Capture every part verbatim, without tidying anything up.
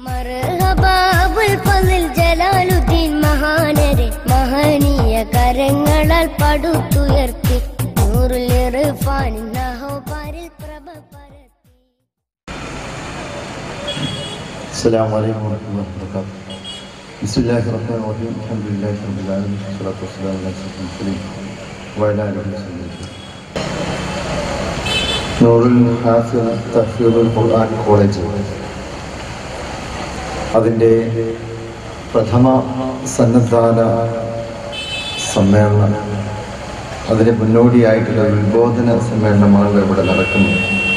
മർഹബാബുൽ ഫളിൽ ജലാലുദ്ദീൻ മഹാനരെ മഹനീയ കരങ്ങളാൽ പടുത്തുയർത്തി നൂറുൽ ഇർഫാനിൻ നഹോപാരിൽ പ്രഭ പരത്തി. അസ്സലാമു അലൈക്കും വറഹ്മത്തുള്ളാഹി വബറകാതുഹു. ബിസ്മില്ലാഹിർ റഹ്മാനിർ റഹീം. അൽഹംദുലില്ലാഹി റബ്ബിൽ ആലമീൻ. വസ്സലാത്തു വസ്സലാമു അലാ അഷ്റഫിൽ മുർസലീൻ വഅലാ ആലിഹി വസഹ്ബിഹി. നൂറുൽ ഹാഫിദ് തഹ്ഫീദുൽ ഖുർആൻ കോളേജ് അതിൻ്റെ പ്രഥമ സന്നദ്ധാന സമ്മേളനം, അതിന് മുന്നോടിയായിട്ടുള്ള ഉദ്ബോധന സമ്മേളനമാണ് ഇവിടെ നടക്കുന്നത്.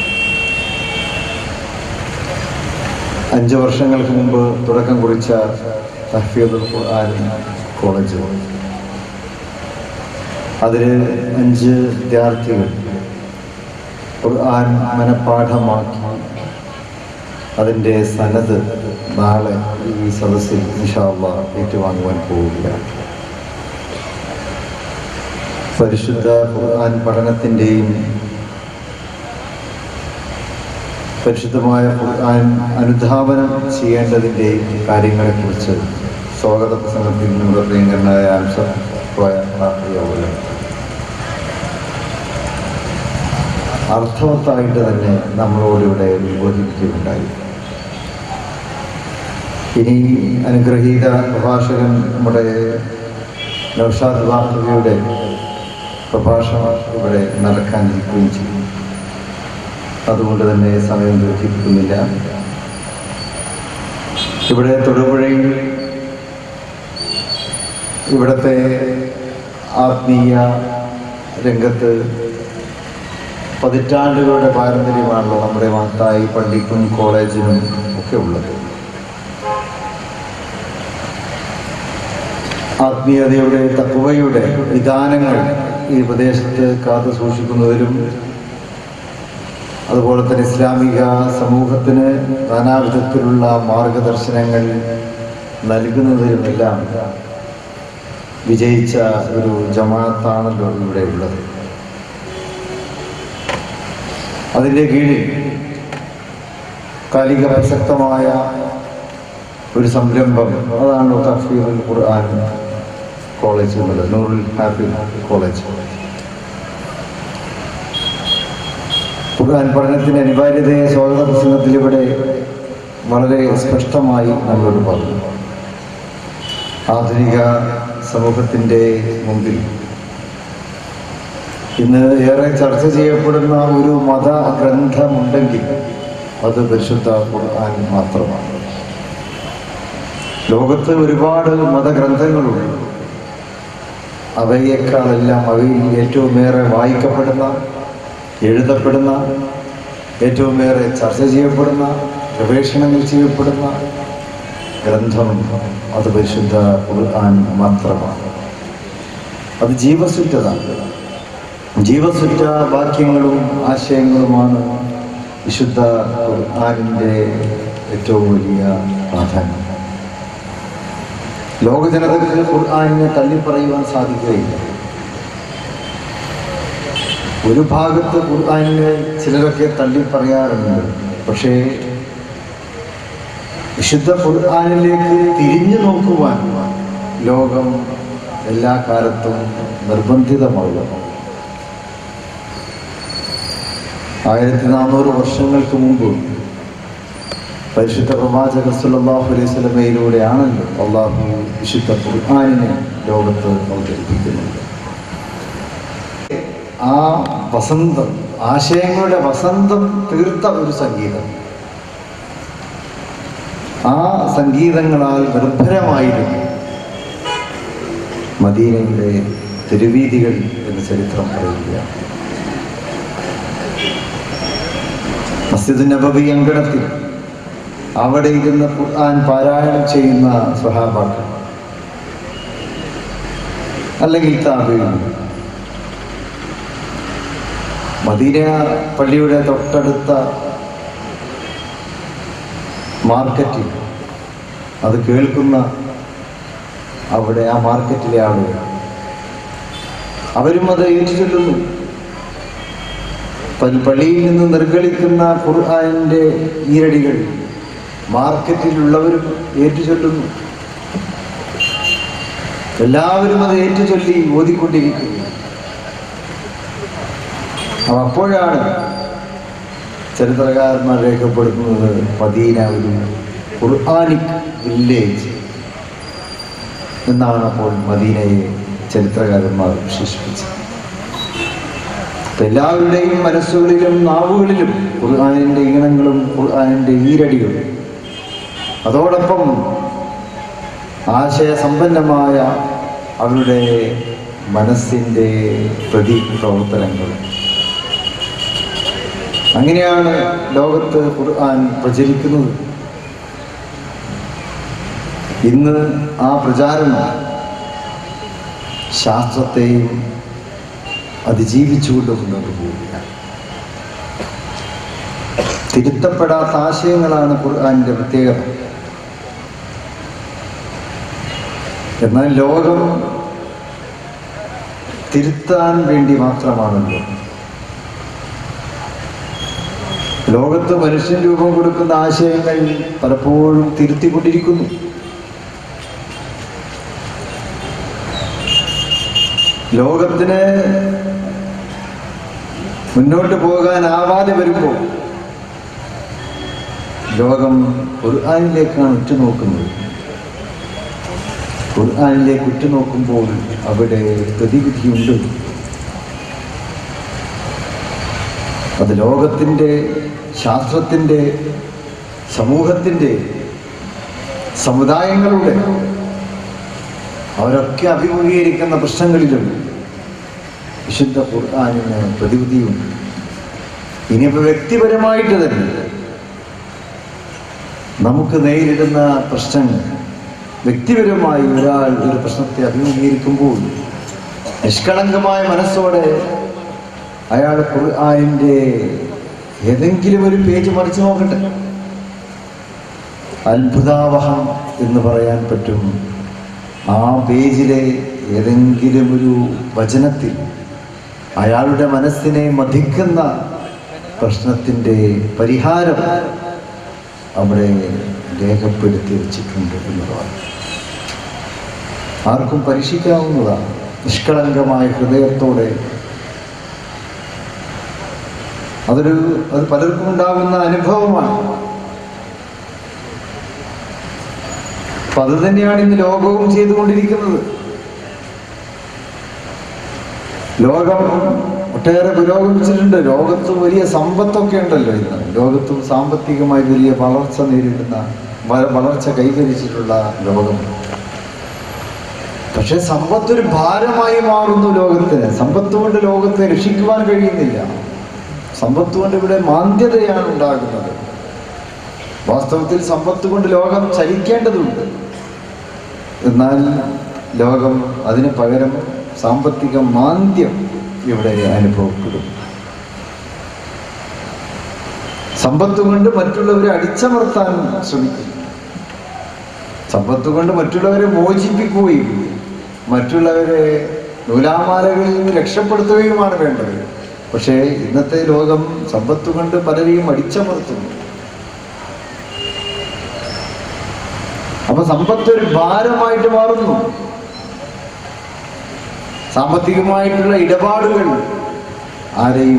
അഞ്ച് വർഷങ്ങൾക്ക് മുമ്പ് തുടക്കം കുറിച്ച തഹ്ഫീദുൽ ഖുർആൻ കോളേജ്, അതിൽ അഞ്ച് വിദ്യാർത്ഥികൾ ഖുർആൻ മനഃപാഠമാക്കി അതിൻ്റെ സനദ് നാളെ ഈ സദസ്സിൽ ഇൻഷാ അല്ലാഹ് ഏറ്റുവാങ്ങുവാൻ പോവുകയാണ്. പരിശുദ്ധ ഖുർആൻ പഠനത്തിൻ്റെയും പരിശുദ്ധമായ ഖുർആൻ അനുധാവനം ചെയ്യേണ്ടതിൻ്റെയും കാര്യങ്ങളെക്കുറിച്ച് സ്വാഗത പ്രസംഗത്തിൽ നിന്നുള്ള പ്രിയങ്കരനായ അംശം അർത്ഥവത്തായിട്ട് തന്നെ നമ്മളോടിവിടെ ഉദ്ബോധിപ്പിക്കുകയുണ്ടായി. ഇനി അനുഗ്രഹീത പ്രഭാഷകൻ നമ്മുടെ നൗഷാദ് വാഖിയുടെ പ്രഭാഷണം ഇവിടെ നടക്കാനിരിക്കുകയും ചെയ്യും. അതുകൊണ്ട് തന്നെ സമയം ദീർഘിപ്പിക്കുന്നില്ല. ഇവിടെ തൊടുപുഴയിൽ ഇവിടുത്തെ ആത്മീയ രംഗത്ത് പതിറ്റാണ്ടുകളുടെ പാരമ്പര്യമാണല്ലോ നമ്മുടെ മഹത്തായി പള്ളിക്കും കോളേജിനും ഒക്കെ ഉള്ളത്. ആത്മീയതയുടെ തഖ്വയുടെ വിധാനങ്ങൾ ഈ പ്രദേശത്ത് കാത്തു സൂക്ഷിക്കുന്നതിലും അതുപോലെ തന്നെ ഇസ്ലാമിക സമൂഹത്തിന് നാനാവിധത്തിലുള്ള മാർഗദർശനങ്ങൾ നൽകുന്നതിലുമെല്ലാം വിജയിച്ച ഒരു ജമാഅത്താണല്ലോ ഇവിടെ ഉള്ളത്. അതിൻ്റെ കീഴിൽ കാലിക പ്രസക്തമായ ഒരു സംരംഭം, അതാണ് തഹ്ഫീദുൽ ഖുർആൻ കോളേജ് എന്നുള്ളത്, നൂറുൽ ഹാഫിദ് കോളേജ്. ഖുർആൻ പഠനത്തിൻ്റെ അനിവാര്യതയെ സ്വാഗത പ്രസംഗത്തിൽ ഇവിടെ വളരെ സ്പഷ്ടമായി നമ്മളോട് പറഞ്ഞു. ആധുനിക സമൂഹത്തിൻ്റെ മുമ്പിൽ ഇന്ന് ഏറെ ചർച്ച ചെയ്യപ്പെടുന്ന ഒരു മതഗ്രന്ഥമുണ്ടെങ്കിൽ അത് പരിശുദ്ധ ഖുർആൻ മാത്രമാണ്. ലോകത്ത് ഒരുപാട് മതഗ്രന്ഥങ്ങളുണ്ട്. അവയേക്കാളെല്ലാം അവയിൽ ഏറ്റവുമേറെ വായിക്കപ്പെടുന്ന, എഴുതപ്പെടുന്ന, ഏറ്റവുമേറെ ചർച്ച ചെയ്യപ്പെടുന്ന, ഗവേഷണങ്ങൾ ചെയ്യപ്പെടുന്ന ഗ്രന്ഥം അത് പരിശുദ്ധ ഖുർആൻ മാത്രമാണ്. അത് ജീവസുറ്റതാണ്. ജീവസുറ്റ വാക്യങ്ങളും ആശയങ്ങളുമാണ് വിശുദ്ധ ഖുർആനിൻ്റെ ഏറ്റവും വലിയ പ്രാധാന്യം. ലോക ജനതയ്ക്ക് ഖുർആനിനെ തള്ളിപ്പറയുവാൻ സാധിക്കുകയില്ല. ഒരു ഭാഗത്ത് ഖുർആനിനെ ചിലരൊക്കെ തള്ളിപ്പറയാറുണ്ട്. പക്ഷേ വിശുദ്ധ ഖുർആനിലേക്ക് തിരിഞ്ഞു നോക്കുവാൻ ലോകം എല്ലാ കാലത്തും നിർബന്ധിതമാകും. ആയിരത്തി നാനൂറ് വർഷങ്ങൾക്ക് മുമ്പ് പരിശുദ്ധ പ്രവാചകർ സല്ലല്ലാഹു അലൈഹി വസല്ലമയിലൂടെയാണല്ലോ അള്ളാഹു വിശുദ്ധ ഖുർആനിനെ ലോകത്ത് അവതരിപ്പിക്കുന്നത്. ആ വസന്തം, ആശയങ്ങളുടെ വസന്തം തീർത്ത ഒരു സംഗീതം, ആ സംഗീതങ്ങളാൽ നിർഭരമായിരുന്നു മദീനയുടെ തെരുവീഥികൾ എന്ന് ചരിത്രം പറയുകയാണ്. മസ്ജിദ് നബവി അങ്കണത്തിൽ അവിടെ ഇരുന്ന് ഖുർആൻ പാരായണം ചെയ്യുന്ന സ്വഹാബാക്കൾ അല്ലെങ്കിൽ താബഈൻ, മദീന പള്ളിയുടെ തൊട്ടടുത്ത മാർക്കറ്റിൽ അത് കേൾക്കുന്ന അവിടെ ആ മാർക്കറ്റിലെ ആളുകൾ അവരും അത് ഏറ്റുചൊല്ലുന്നു. പള്ളിയിൽ നിന്ന് നിർഗളിക്കുന്ന ഖുർആനിൻ്റെ ഈരടികൾ മാർക്കറ്റിലുള്ളവരും ഏറ്റുചൊല്ലുന്നു. എല്ലാവരും അത് ഏറ്റുചൊല്ലി ഓതിക്കൊണ്ടിരിക്കുന്നു. അപ്പോഴാണ് ചരിത്രകാരന്മാർ രേഖപ്പെടുത്തുന്നത് മദീന ഒരു ഖുർആനിക് വില്ലേജ് എന്നാണ് അപ്പോൾ മദീനയെ ചരിത്രകാരന്മാർ വിശേഷിപ്പിച്ചത്. എല്ലാവരുടെയും മനസ്സുകളിലും നാവുകളിലും ഖുർആനിൻ്റെ ഈണങ്ങളും ഖുർആനിൻ്റെ ഈരടികളും, അതോടൊപ്പം ആശയസമ്പന്നമായ അവരുടെ മനസ്സിൻ്റെ പ്രതിപ്രവർത്തനങ്ങളും. അങ്ങനെയാണ് ലോകത്ത് ഖുർആൻ പ്രചരിക്കുന്നത്. ഇന്ന് ആ പ്രചാരണം ശാസ്ത്രത്തെയും അതിജീവിച്ചുകൊണ്ട് മുന്നോട്ട് പോവുകയാണ്. തിരുത്തപ്പെടാത്ത ആശയങ്ങളാണ് ഖുർആനിൻ്റെ പ്രത്യേകത. എന്നാൽ ലോകം തിരുത്താൻ വേണ്ടി മാത്രമാണല്ലോ. ലോകത്ത് മനുഷ്യൻ രൂപം കൊടുക്കുന്ന ആശയങ്ങൾ പലപ്പോഴും തിരുത്തിക്കൊണ്ടിരിക്കുന്നു. ലോകത്തിന് മുന്നോട്ട് പോകാനാവാതെ വരുമ്പോൾ ലോകം ഖുർആനിലേക്കാണ് ഉറ്റുനോക്കുന്നത്. ഖുർആനിലേക്ക് ഉറ്റുനോക്കുമ്പോൾ അവിടെ പ്രതിവിധിയുണ്ട്. അത് ലോകത്തിൻ്റെ, ശാസ്ത്രത്തിൻ്റെ, സമൂഹത്തിൻ്റെ, സമുദായങ്ങളുടെ അവരൊക്കെ അഭിമുഖീകരിക്കുന്ന പ്രശ്നങ്ങളിലും വിശുദ്ധ ഖുർആനിന് പ്രതിവിധിയുണ്ട്. ഇനിയിപ്പോൾ വ്യക്തിപരമായിട്ട് തന്നെ നമുക്ക് നേരിടുന്ന പ്രശ്നങ്ങൾ, വ്യക്തിപരമായി ഒരാൾ ഒരു പ്രശ്നത്തെ അഭിമുഖീകരിക്കുമ്പോൾ നിഷ്കളങ്കമായ മനസ്സോടെ അയാൾ ഖുർആനിൻ്റെ ഏതെങ്കിലും ഒരു പേജ് മറിച്ച് നോക്കട്ടെ. അത്ഭുതാവഹം എന്ന് പറയാൻ പറ്റും. ആ പേജിലെ ഏതെങ്കിലും ഒരു വചനത്തിൽ അയാളുടെ മനസ്സിനെ മഥിക്കുന്ന പ്രശ്നത്തിൻ്റെ പരിഹാരം അവിടെ രേഖപ്പെടുത്തി വച്ചിട്ടുണ്ട് എന്നുള്ളതാണ്. ആർക്കും പരീക്ഷിക്കാവുന്നതാണ്. നിഷ്കളങ്കമായ ഹൃദയത്തോടെ അതൊരു അത് പലർക്കും ഉണ്ടാകുന്ന അനുഭവമാണ്. അപ്പൊ അത് തന്നെയാണ് ഇന്ന് ലോകവും ചെയ്തുകൊണ്ടിരിക്കുന്നത്. ലോകം ഒട്ടേറെ പുരോഗമിച്ചിട്ടുണ്ട്. ലോകത്ത് വലിയ സമ്പത്തൊക്കെ ഉണ്ടല്ലോ ഇന്ന്. ലോകത്തും സാമ്പത്തികമായി വലിയ വളർച്ച നേരിടുന്ന, വളർച്ച കൈവരിച്ചിട്ടുള്ള ലോകം. പക്ഷെ സമ്പത്തൊരു ഭാരമായി മാറുന്നു ലോകത്തിന്. സമ്പത്ത് കൊണ്ട് ലോകത്തെ രക്ഷിക്കുവാൻ കഴിയുന്നില്ല. സമ്പത്ത് കൊണ്ട് ഇവിടെ മാന്ദ്യതയാണ് ഉണ്ടാകുന്നത്. വാസ്തവത്തിൽ സമ്പത്ത് കൊണ്ട് ലോകം ചലിക്കേണ്ടതുണ്ട്. എന്നാൽ ലോകം അതിന് പകരം സാമ്പത്തിക മാന്ദ്യം ഇവിടെ അനുഭവപ്പെടും. സമ്പത്ത് കൊണ്ട് മറ്റുള്ളവരെ അടിച്ചമർത്താൻ ശ്രമിക്കും. സമ്പത്ത് കൊണ്ട് മറ്റുള്ളവരെ മോചിപ്പിക്കുകയും മറ്റുള്ളവരെ നൂലാമാലകളിൽ നിന്ന് രക്ഷപ്പെടുത്തുകയുമാണ് വേണ്ടത്. പക്ഷേ ഇന്നത്തെ ലോകം സമ്പത്ത് കൊണ്ട് പലരെയും അടിച്ചമർത്തുന്നു. അപ്പൊ സമ്പത്ത് ഒരു ഭാരമായിട്ട് മാറുന്നു. സാമ്പത്തികമായിട്ടുള്ള ഇടപാടുകൾ ആരെയും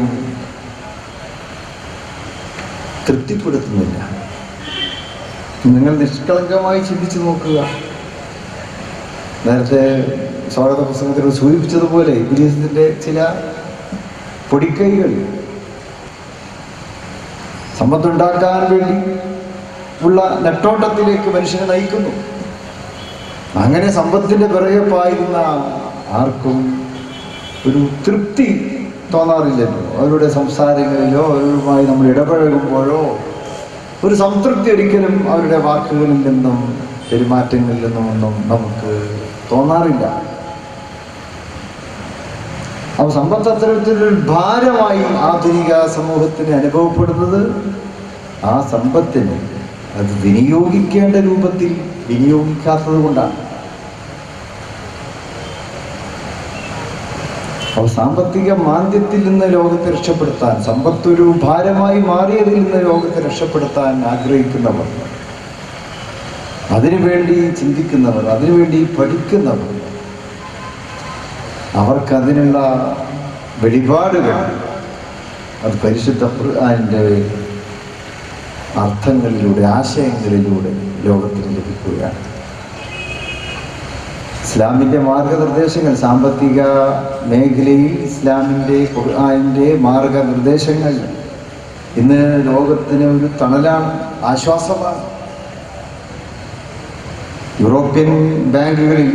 തൃപ്തിപ്പെടുത്തുന്നില്ല. നിങ്ങൾ നിഷ്കളങ്കമായി ചിന്തിച്ചു നോക്കുക. നേരത്തെ സ്വാഗത പുസ്തകത്തിൽ സൂചിപ്പിച്ചതുപോലെ ഇബ്ലീസിന്റെ ചില പൊടിക്കൈകൾ സമ്പത്തുണ്ടാക്കാൻ വേണ്ടി ഉള്ള നെട്ടോട്ടത്തിലേക്ക് മനുഷ്യനെ നയിക്കുന്നു. അങ്ങനെ സമ്പത്തിന്റെ പിറകെ പായുന്ന ആർക്കും ഒരു തൃപ്തി തോന്നാറില്ലല്ലോ. അവരുടെ സംസാരങ്ങളിലോ അവരുമായി നമ്മൾ ഇടപഴകുമ്പോഴോ ഒരു സംതൃപ്തി ഒരിക്കലും അവരുടെ വാക്കുകളിൽ നിന്നും പെരുമാറ്റങ്ങളിൽ നിന്നും ഒന്നും നമുക്ക് തോന്നാറില്ല. അപ്പോൾ സമ്പത്ത് അത്തരത്തിലൊരു ഭാരമായി ആധുനിക സമൂഹത്തിന് അനുഭവപ്പെടുന്നത് ആ സമ്പത്തിന് അത് വിനിയോഗിക്കേണ്ട രൂപത്തിൽ വിനിയോഗിക്കാത്തത് കൊണ്ടാണ്. അപ്പോൾ സാമ്പത്തിക മാന്ദ്യത്തിൽ നിന്ന് ലോകത്തെ രക്ഷപ്പെടുത്താൻ, സമ്പത്തൊരു ഭാരമായി മാറിയതിൽ നിന്ന് ലോകത്തെ രക്ഷപ്പെടുത്താൻ ആഗ്രഹിക്കുന്നവർ അതിനുവേണ്ടി ചിന്തിക്കുന്നവർ, അതിനുവേണ്ടി പഠിക്കുന്നവർ, അവർക്കതിനുള്ള വെളിപാടുകൾ അത് പരിശുദ്ധ ഖുർആനിൻ്റെ അർത്ഥങ്ങളിലൂടെ, ആശയങ്ങളിലൂടെ ലോകത്തിന് ലഭിക്കുകയാണ്. ഇസ്ലാമിൻ്റെ മാർഗനിർദ്ദേശങ്ങൾ, സാമ്പത്തിക മേഖലയിൽ ഇസ്ലാമിൻ്റെ ഖുർആനിൻ്റെ മാർഗനിർദ്ദേശങ്ങൾ ഇന്ന് ലോകത്തിന് ഒരു തണലാണ്, ആശ്വാസമാണ്. യൂറോപ്യൻ ബാങ്കുകളിൽ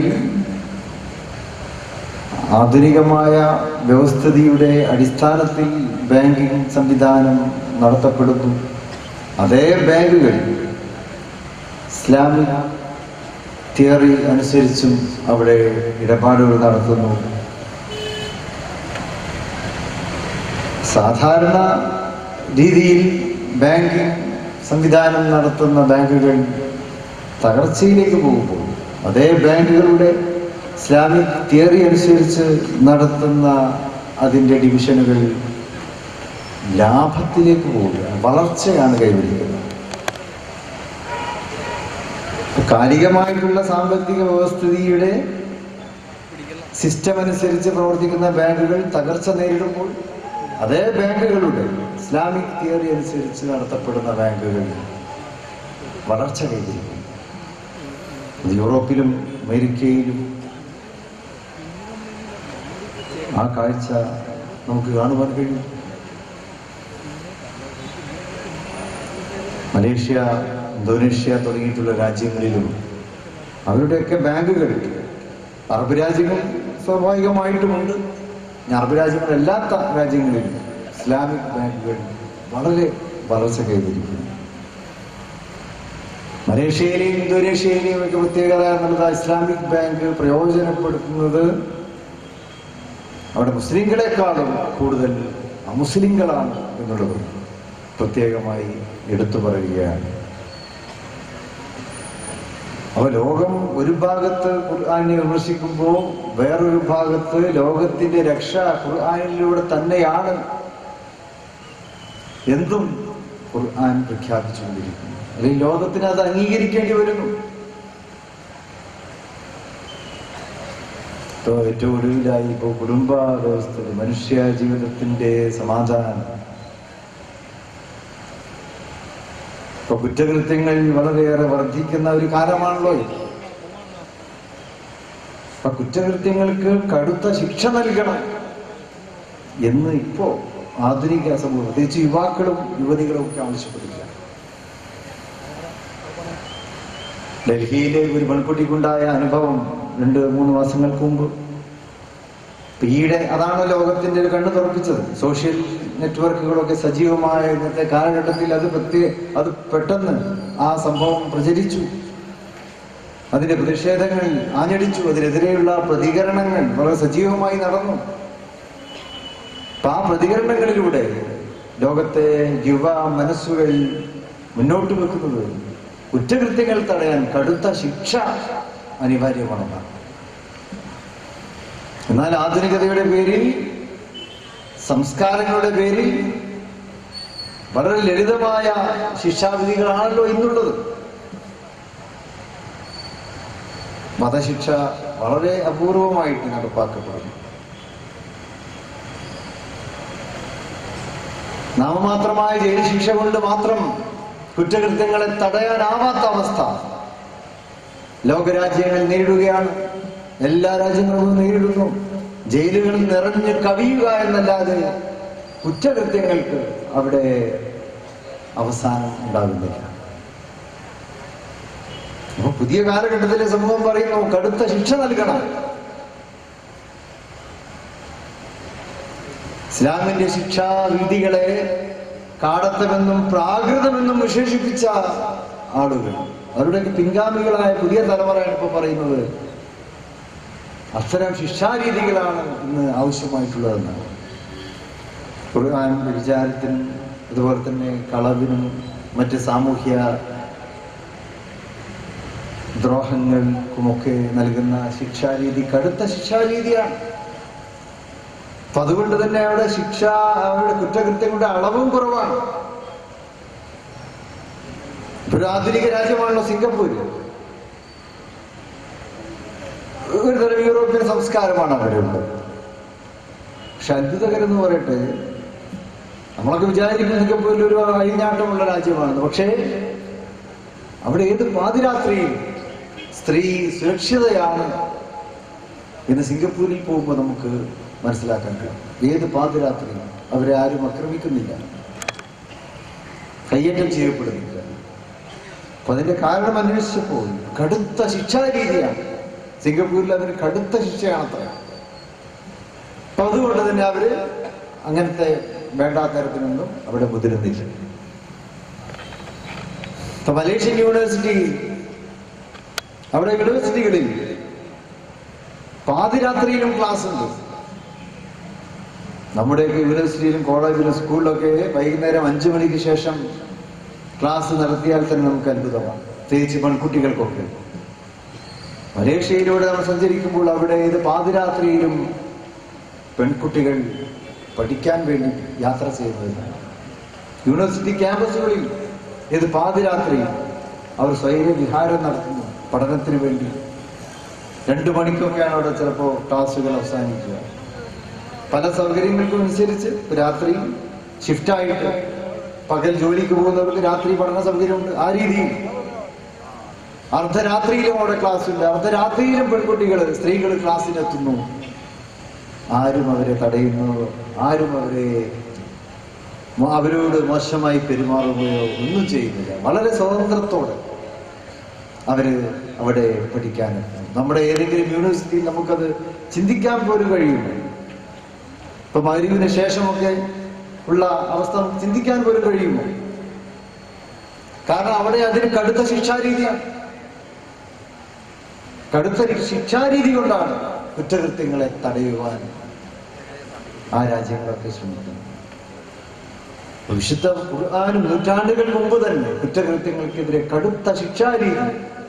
ആധുനികമായ വ്യവസ്ഥിതിയുടെ അടിസ്ഥാനത്തിൽ ബാങ്കിങ് സംവിധാനം നടത്തപ്പെടുന്നു. അതേ ബാങ്കുകൾ ഇസ്ലാമിക് തിയറി അനുസരിച്ചും അവിടെ ഇടപാടുകൾ നടത്തുന്നു. സാധാരണ രീതിയിൽ ബാങ്കിങ് സംവിധാനം നടത്തുന്ന ബാങ്കുകൾ തകർച്ചയിലേക്ക് പോകുമ്പോൾ അതേ ബാങ്കുകളുടെ ഇസ്ലാമിക് തിയറി അനുസരിച്ച് നടത്തുന്ന അതിൻ്റെ ഡിവിഷനുകൾ ലാഭത്തിലേക്ക് പോവുകയാണ്, വളർച്ചയാണ് കൈവരിക്കുന്നത്. കാലികമായിട്ടുള്ള സാമ്പത്തിക വ്യവസ്ഥിതിയുടെ സിസ്റ്റം അനുസരിച്ച് പ്രവർത്തിക്കുന്ന ബാങ്കുകൾ തകർച്ച നേരിടുമ്പോൾ അതേ ബാങ്കുകളുടെ ഇസ്ലാമിക് തിയറി അനുസരിച്ച് നടത്തപ്പെടുന്ന ബാങ്കുകൾ വളർച്ച കൈവരിക്കുന്നു. യൂറോപ്പിലും അമേരിക്കയിലും ആ കാഴ്ച നമുക്ക് കാണുവാൻ കഴിയും. മലേഷ്യ, ഇന്തോനേഷ്യ തുടങ്ങിയിട്ടുള്ള രാജ്യങ്ങളിലും അവരുടെയൊക്കെ ബാങ്കുകൾ, അറബ് രാജ്യങ്ങൾ സ്വാഭാവികമായിട്ടുമുണ്ട്, അറബ് രാജ്യങ്ങളല്ലാത്ത രാജ്യങ്ങളിലും ഇസ്ലാമിക് ബാങ്കുകൾ വളരെ വളർച്ച കൈവരിക്കുന്നു. മലേഷ്യയിലെയും ഇന്തോനേഷ്യയിലെയും ഒക്കെ പ്രത്യേകത എന്നുള്ളത് ഇസ്ലാമിക് ബാങ്ക് പ്രയോജനപ്പെടുത്തുന്നത് അവിടെ മുസ്ലിങ്ങളെക്കാളും കൂടുതൽ അമുസ്ലിങ്ങളാണ് എന്നുള്ളത് പ്രത്യേകമായി എടുത്തു പറയുകയാണ്. അവ ലോകം ഒരു ഭാഗത്ത് ഖുർആനെ വിമർശിക്കുമ്പോൾ വേറൊരു ഭാഗത്ത് ലോകത്തിന്റെ രക്ഷ ഖുർആനിലൂടെ തന്നെയാണ് എന്തും ഖുർആൻ പ്രഖ്യാപിച്ചുകൊണ്ടിരിക്കുന്നു. അല്ലെങ്കിൽ ലോകത്തിന് അത് അംഗീകരിക്കേണ്ടി വരുന്നു. ഇപ്പോ ഏറ്റവും ഒടുവിലായി ഇപ്പോൾ കുടുംബ വ്യവസ്ഥ, മനുഷ്യ ജീവിതത്തിന്റെ സമാധാനം, ഇപ്പൊ കുറ്റകൃത്യങ്ങൾ വളരെയേറെ വർദ്ധിക്കുന്ന ഒരു കാലമാണല്ലോ ഇത്. അപ്പൊ കുറ്റകൃത്യങ്ങൾക്ക് കടുത്ത ശിക്ഷ നൽകണം എന്ന് ഇപ്പോ ആധുനിക സമൂഹം, പ്രത്യേകിച്ച് യുവാക്കളും യുവതികളും ഒക്കെ ആവശ്യപ്പെടുക. ഡൽഹിയിലെ ഒരു പെൺകുട്ടിക്കുണ്ടായ അനുഭവം രണ്ട് മൂന്ന് മാസങ്ങൾക്ക് മുമ്പ്, ഈയിടെ അതാണ് ലോകത്തിന്റെ ഒരു കണ്ണു തുറപ്പിച്ചത്. സോഷ്യൽ നെറ്റ്വർക്കുകളൊക്കെ സജീവമായ ഇന്നത്തെ കാലഘട്ടത്തിൽ അത് പ്രത്യേക അത് പെട്ടെന്ന് ആ സംഭവം പ്രചരിച്ചു. അതിന്റെ പ്രതിഷേധങ്ങൾ ആഞ്ഞടിച്ചു, അതിനെതിരെയുള്ള പ്രതികരണങ്ങൾ വളരെ സജീവമായി നടന്നു. അപ്പൊ ആ പ്രതികരണങ്ങളിലൂടെ ലോകത്തെ യുവ മനസ്സുകൾ മുന്നോട്ട് വെക്കുന്നത് കുറ്റകൃത്യങ്ങൾ തടയാൻ കടുത്ത ശിക്ഷ അനിവാര്യമാണെന്നാണ്. എന്നാൽ ആധുനികതയുടെ പേരിൽ, സംസ്കാരങ്ങളുടെ പേരിൽ വളരെ ലളിതമായ ശിക്ഷാവിധികളാണല്ലോ ഇന്നുള്ളത്. വധശിക്ഷ വളരെ അപൂർവമായിട്ട് നടപ്പാക്കപ്പെടുന്നു. നാമമാത്രമായ ജയിൽ ശിക്ഷ കൊണ്ട് മാത്രം കുറ്റകൃത്യങ്ങളെ തടയാനാവാത്ത അവസ്ഥ ലോകരാജ്യങ്ങൾ നേരിടുകയാണ്. എല്ലാ രാജ്യങ്ങളും നേരിടുന്നു. ജയിലുകളിൽ നിറഞ്ഞു കവിയുക എന്നല്ലാതെ കുറ്റകൃത്യങ്ങൾക്ക് അവിടെ അവസാനം ഉണ്ടാകുന്നില്ല. അപ്പൊ പുതിയ കാലഘട്ടത്തിലെ സമൂഹം പറയുന്നു കടുത്ത ശിക്ഷ നൽകണം. ഇസ്ലാമിന്റെ ശിക്ഷാവിധികളെ കാടത്തമെന്നും പ്രാകൃതമെന്നും വിശേഷിപ്പിച്ച ആളുകൾ, അവരുടെയൊക്കെ പിൻഗാമികളായ പുതിയ തലമുറയാണ് ഇപ്പൊ പറയുന്നത് അത്തരം ശിക്ഷാരീതികളാണ് ഇന്ന് ആവശ്യമായിട്ടുള്ളതെന്നാണ്. ഖുർആൻ വിചാരത്തിനും അതുപോലെ തന്നെ കളവിനും മറ്റ് സാമൂഹ്യ ദ്രോഹങ്ങൾക്കുമൊക്കെ നൽകുന്ന ശിക്ഷാരീതി കടുത്ത ശിക്ഷാരീതിയാണ്. അപ്പൊ അതുകൊണ്ട് തന്നെ അവിടെ ശിക്ഷ, അവരുടെ കുറ്റകൃത്യങ്ങളുടെ അളവും കുറവാണ്. ഒരു ആധുനിക രാജ്യമാണല്ലോ സിംഗപ്പൂർ. ഒരു തരം യൂറോപ്യൻ സംസ്കാരമാണ് അവരുള്ളത്. പക്ഷെ അത്ഭുതകരെന്ന് പറയട്ടെ, നമ്മളൊക്കെ വിചാരിക്കുന്ന സിംഗപ്പൂരിൽ ഒരു അഴിഞ്ഞാട്ടമുള്ള രാജ്യമാണെന്ന്. പക്ഷേ അവിടെ ഏത് പാതിരാത്രിയിൽ സ്ത്രീ സുരക്ഷിതയാണ് എന്ന് സിംഗപ്പൂരിൽ പോകുമ്പോൾ നമുക്ക് മനസ്സിലാക്കാൻ കഴിയും. ഏത് പാതിരാത്രിയും അവരെ ആരും ആക്രമിക്കുന്നില്ല, കയ്യേറ്റം ചെയ്യപ്പെടുന്നില്ല. അപ്പൊ അതിന്റെ കാരണം അന്വേഷിച്ചപ്പോൾ കടുത്ത ശിക്ഷാരീതിയാണ് സിംഗപ്പൂരിൽ. അതിന് കടുത്ത ശിക്ഷയാണത്ര. അപ്പൊ അതുകൊണ്ട് തന്നെ അവര് അങ്ങനത്തെ വേണ്ടാത്തരത്തിനൊന്നും അവിടെ മുതിരുന്നില്ല. ഇപ്പൊ മലേഷ്യൻ യൂണിവേഴ്സിറ്റി, അവിടെ യൂണിവേഴ്സിറ്റികളിൽ പാതിരാത്രിയിലും ക്ലാസ് ഉണ്ട്. നമ്മുടെയൊക്കെ യൂണിവേഴ്സിറ്റിയിലും കോളേജിലും സ്കൂളിലൊക്കെ വൈകുന്നേരം അഞ്ചു മണിക്ക് ശേഷം ക്ലാസ് നടത്തിയാൽ തന്നെ നമുക്ക് അത്ഭുതമാണ്, പ്രത്യേകിച്ച് പെൺകുട്ടികൾക്കൊക്കെ. മലേഷ്യയിലൂടെ നമ്മൾ സഞ്ചരിക്കുമ്പോൾ അവിടെ ഇത് പാതിരാത്രിയിലും പെൺകുട്ടികൾ പഠിക്കാൻ വേണ്ടി യാത്ര ചെയ്യുന്നത്. യൂണിവേഴ്സിറ്റി ക്യാമ്പസുകളിൽ ഇത് പാതിരാത്രിയിൽ അവർ സ്വൈര വിഹാരം നടത്തുന്നു പഠനത്തിന് വേണ്ടി. രണ്ടു മണിക്കൊക്കെയാണ് അവിടെ ചിലപ്പോൾ ക്ലാസ്സുകൾ അവസാനിക്കുക. പല സൗകര്യങ്ങൾക്കും അനുസരിച്ച് രാത്രി ഷിഫ്റ്റായിട്ട് പകൽ ജോലിക്ക് പോകുന്നവർക്ക് രാത്രി പഠന സൗകര്യമുണ്ട്. ആ രീതിയിൽ അർദ്ധരാത്രിയിലും അവിടെ ക്ലാസ് ഉണ്ട്. അർദ്ധരാത്രിയിലും പെൺകുട്ടികൾ, സ്ത്രീകൾ ക്ലാസ്സിലെത്തുന്നു. ആരും അവരെ തടയുന്നു, ആരും അവരെ അവരോട് മോശമായി പെരുമാറുകയോ ഒന്നും ചെയ്യുന്നില്ല. വളരെ സ്വാതന്ത്ര്യത്തോടെ അവര് അവിടെ പഠിക്കാനെത്തുന്നു. നമ്മുടെ ഏതെങ്കിലും യൂണിവേഴ്സിറ്റിയിൽ നമുക്കത് ചിന്തിക്കാൻ പോലും കഴിയില്ല. ഇപ്പൊ മഗ്‌രിബിന് ശേഷമൊക്കെ ഉള്ള അവസ്ഥ ചിന്തിക്കാൻ പോലും കഴിയുമോ? കാരണം അവിടെ അതിന് കടുത്ത ശിക്ഷാരീതിയാണ്. കടുത്ത ശിക്ഷാരീതി കൊണ്ടാണ് കുറ്റകൃത്യങ്ങളെ തടയുവാൻ ആ രാജ്യങ്ങളൊക്കെ ശ്രമിക്കുന്നത്. വിശുദ്ധ ഖുർആനും നൂറ്റാണ്ടുകൾ മുമ്പ് തന്നെ കുറ്റകൃത്യങ്ങൾക്കെതിരെ കടുത്ത ശിക്ഷാരീതി,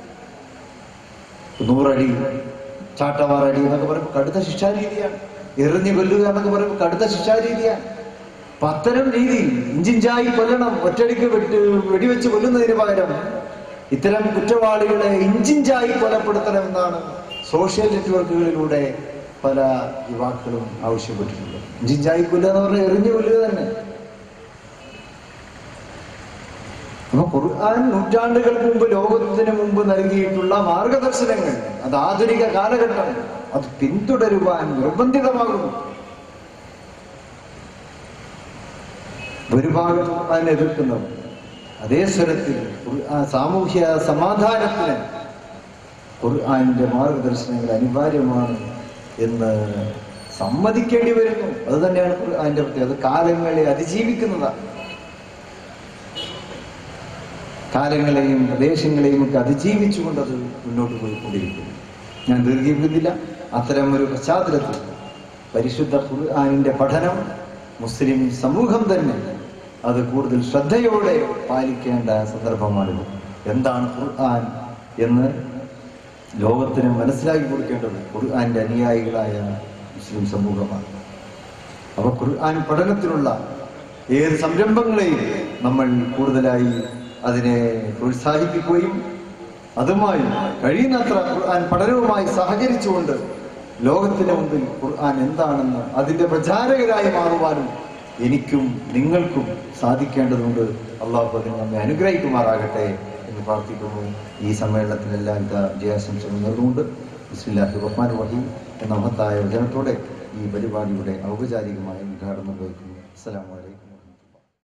നൂറടി, ചാട്ടവാറടി എന്നൊക്കെ പറയുമ്പോൾ കടുത്ത ശിക്ഷാരീതിയാണ്. എറിഞ്ഞു കൊല്ലുക എന്നൊക്കെ പറയുമ്പോൾ കടുത്ത ശിക്ഷാരീതിയാണ്. അപ്പൊ അത്തരം രീതിയിൽ ഇഞ്ചിഞ്ചായി കൊല്ലണം, ഒറ്റടിക്ക് വെട്ട് വെടിവെച്ച് കൊല്ലുന്നതിന് പകരം ഇത്തരം കുറ്റവാളികളെ ഇഞ്ചിഞ്ചായി കൊലപ്പെടുത്തണമെന്നാണ് സോഷ്യൽ നെറ്റ്വർക്കുകളിലൂടെ പല യുവാക്കളും ആവശ്യപ്പെട്ടിട്ടുള്ളത്. ഇഞ്ചിഞ്ചായി കൊല്ലുക എന്ന് പറഞ്ഞാൽ എറിഞ്ഞു കൊല്ലുക തന്നെ. അപ്പൊ ഖുർആൻ നൂറ്റാണ്ടുകൾക്ക് മുമ്പ്, ലോകത്തിന് മുമ്പ് നൽകിയിട്ടുള്ള മാർഗദർശനങ്ങൾ, അത് ആധുനിക കാലഘട്ടം അത് പിന്തുടരുവാൻ നിർബന്ധിതമാകുന്നു. ഭൂരിഭാഗം ഖുർആനെ എതിർക്കുന്നവർ അതേ സ്വരത്തിൽ സാമൂഹ്യ സമാധാനത്തിന് ഖുർആന്റെ മാർഗദർശനങ്ങൾ അനിവാര്യമാണ് എന്ന് സമ്മതിക്കേണ്ടി വരുന്നു. അത് തന്നെയാണ് ഖുർആന്റെ പ്രത്യേകത. കാലങ്ങളെ അതിജീവിക്കുന്നതാണ്. കാലങ്ങളെയും പ്രദേശങ്ങളെയും ഒക്കെ അതിജീവിച്ചുകൊണ്ട് അത് മുന്നോട്ട് പോയിക്കൊണ്ടിരിക്കുന്നു. ഞാൻ ദീർഘിപ്പിക്കുന്നില്ല. അത്തരം ഒരു പശ്ചാത്തലത്തിൽ പരിശുദ്ധ ഖുർആനിന്റെ പഠനം മുസ്ലിം സമൂഹം തന്നെ അത് കൂടുതൽ ശ്രദ്ധയോടെ പാലിക്കേണ്ട സന്ദർഭമാണിത്. എന്താണ് ഖുർആൻ എന്ന് ലോകത്തിന് മനസ്സിലാക്കി കൊടുക്കേണ്ടത് ഖുർആന്റെ അനുയായികളായ മുസ്ലിം സമൂഹമാണ്. അപ്പൊ ഖുർആൻ പഠനത്തിനുള്ള ഏത് സംരംഭങ്ങളെയും നമ്മൾ കൂടുതലായി അതിനെ പ്രോത്സാഹിപ്പിക്കുകയും അതുമായി കഴിയുന്നത്ര ഖുർആൻ പഠനവുമായി സഹകരിച്ചുകൊണ്ട് ലോകത്തിന് മുമ്പിൽ ഖുർആൻ എന്താണെന്ന് അതിന്റെ പ്രചാരകരായി മാറുവാനും എനിക്കും നിങ്ങൾക്കും സാധിക്കേണ്ടതുണ്ട്. അള്ളാഹു അതിന് നമ്മെ അനുഗ്രഹിക്കുമാറാകട്ടെ എന്ന് പ്രാർത്ഥിക്കുന്നു. ഈ സമ്മേളനത്തിന് എല്ലാവിധ ജയാശംസകളും നേർന്നുകൊണ്ട് ബിസ്മില്ലാഹിർ റഹ്മാനിർ റഹീം എന്ന മഹത്തായ വചനത്തോടെ ഈ പരിപാടിയുടെ ഔപചാരികമായ ഉദ്ഘാടനം നിർവഹിക്കുന്നു. അസ്സലാമു അലൈക്കും.